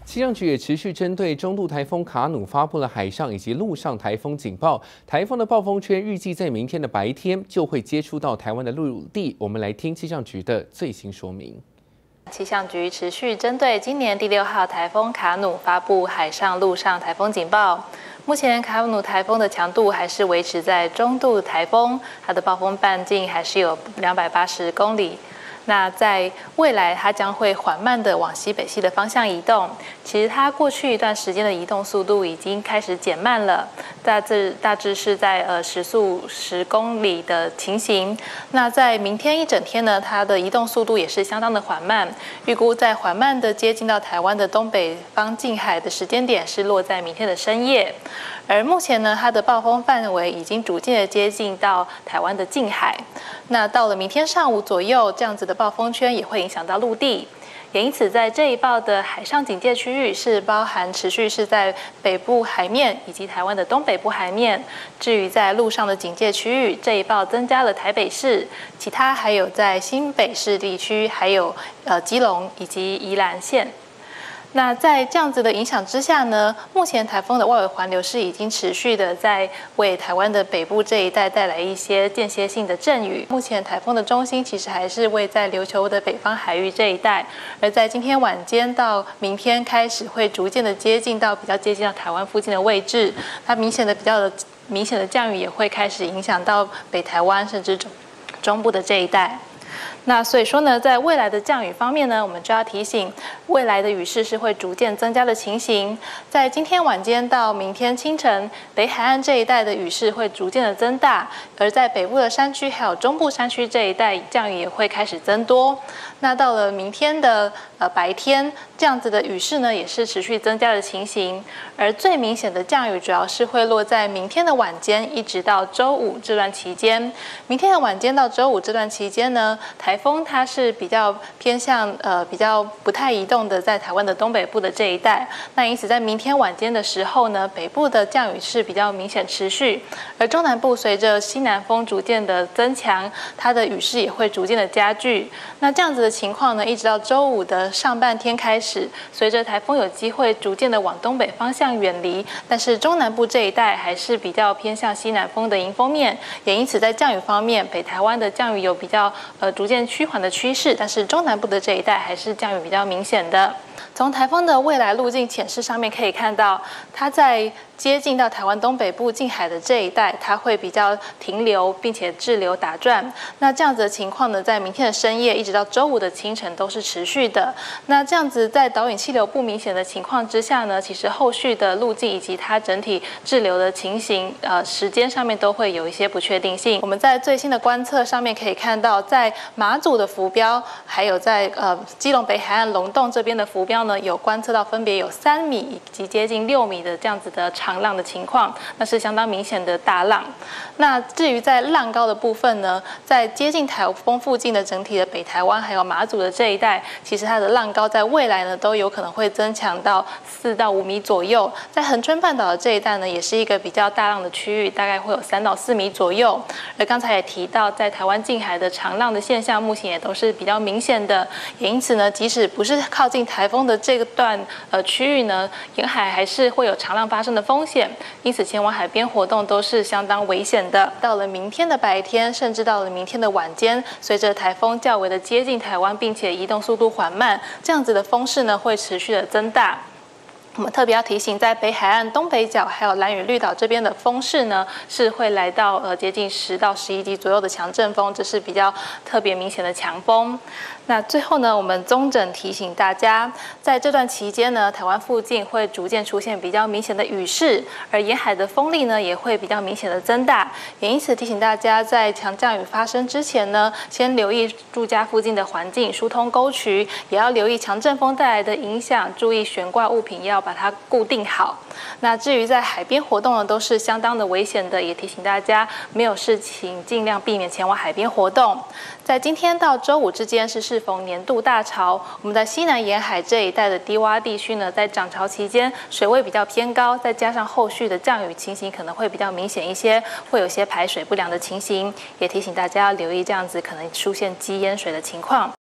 气象局也持续针对中度台风卡努发布了海上以及陆上台风警报。台风的暴风圈预计在明天的白天就会接触到台湾的陆地。我们来听气象局的最新说明。 气象局持续针对今年第6号台风卡努发布海上、陆上台风警报。目前卡努台风的强度还是维持在中度台风，它的暴风半径还是有280公里。那在未来，它将会缓慢的往西北西的方向移动。其实它过去一段时间的移动速度已经开始减慢了，大致是在时速10公里的情形。那在明天一整天呢，它的移动速度也是相当的缓慢，预估在缓慢的接近到台湾的东北方近海的时间点是落在明天的深夜。而目前呢，它的暴风范围已经逐渐的接近到台湾的近海。那到了明天上午左右，这样子的暴风圈也会影响到陆地，也因此在这一报的海上警戒区域是包含持续是在北部海面以及台湾的东北部海面。至于在陆上的警戒区域，这一报增加了台北市，其他还有在新北市地区，还有基隆以及宜兰县。那在这样子的影响之下呢，目前台风的外围环流是已经持续的在为台湾的北部这一带带来一些间歇性的阵雨。目前台风的中心其实还是位在琉球的北方海域这一带，而在今天晚间到明天开始会逐渐的比较接近到台湾附近的位置，它明显的降雨也会开始影响到北台湾甚至中部的这一带。那所以说呢，在未来的降雨方面呢，我们就要提醒，未来的雨势是会逐渐增加的情形。在今天晚间到明天清晨，北海岸这一带的雨势会逐渐的增大，而在北部的山区还有中部山区这一带，降雨也会开始增多。那到了明天的白天，这样子的雨势呢，也是持续增加的情形。而最明显的降雨主要是会落在明天的晚间，一直到周五这段期间。明天的晚间到周五这段期间呢，台风它是比较偏向比较不太移动的，在台湾的东北部的这一带。那因此在明天晚间的时候呢，北部的降雨是比较明显持续，而中南部随着西南风逐渐的增强，它的雨势也会逐渐的加剧。那这样子的情况呢，一直到周五的上半天开始，随着台风有机会逐渐的往东北方向远离，但是中南部这一带还是比较偏向西南风的迎风面，也因此在降雨方面，北台湾的降雨有比较逐渐趋缓的趋势，但是中南部的这一带还是降雨比较明显的。从台风的未来路径显示上面可以看到，它在接近到台湾东北部近海的这一带，它会比较停留，并且滞留打转。那这样子的情况呢，在明天的深夜一直到周五的清晨都是持续的。那这样子在导引气流不明显的情况之下呢，其实后续的路径以及它整体滞留的情形，时间上面都会有一些不确定性。我们在最新的观测上面可以看到，在马祖的浮标，还有在基隆北海岸龙洞这边的浮标呢，有观测到分别有3米以及接近6米的这样子的长浪的情况，那是相当明显的大浪。那至于在浪高的部分呢，在接近台风附近的整体的北台湾还有马祖的这一带，其实它的浪高在未来呢都有可能会增强到4到5米左右。在恒春半岛的这一带呢，也是一个比较大浪的区域，大概会有3到4米左右。而刚才也提到，在台湾近海的长浪的现象，目前也都是比较明显的。也因此呢，即使不是靠近台风的这个段区域呢，沿海还是会有长浪发生的风险，因此前往海边活动都是相当危险的。到了明天的白天，甚至到了明天的晚间，随着台风较为的接近台湾，并且移动速度缓慢，这样子的风势呢会持续的增大。我们特别要提醒，在北海岸东北角还有兰屿绿岛这边的风势呢，是会来到接近10到11级左右的强阵风，这是比较特别明显的强风。那最后呢，我们综整提醒大家，在这段期间呢，台湾附近会逐渐出现比较明显的雨势，而沿海的风力呢也会比较明显的增大。也因此提醒大家，在强降雨发生之前呢，先留意住家附近的环境，疏通沟渠，也要留意强阵风带来的影响，注意悬挂物品要把它固定好。那至于在海边活动呢，都是相当的危险的，也提醒大家没有事情尽量避免前往海边活动。在今天到周五之间适逢年度大潮，我们在西南沿海这一带的低洼地区呢，在涨潮期间水位比较偏高，再加上后续的降雨情形可能会比较明显一些，会有些排水不良的情形，也提醒大家要留意这样子可能出现积淹水的情况。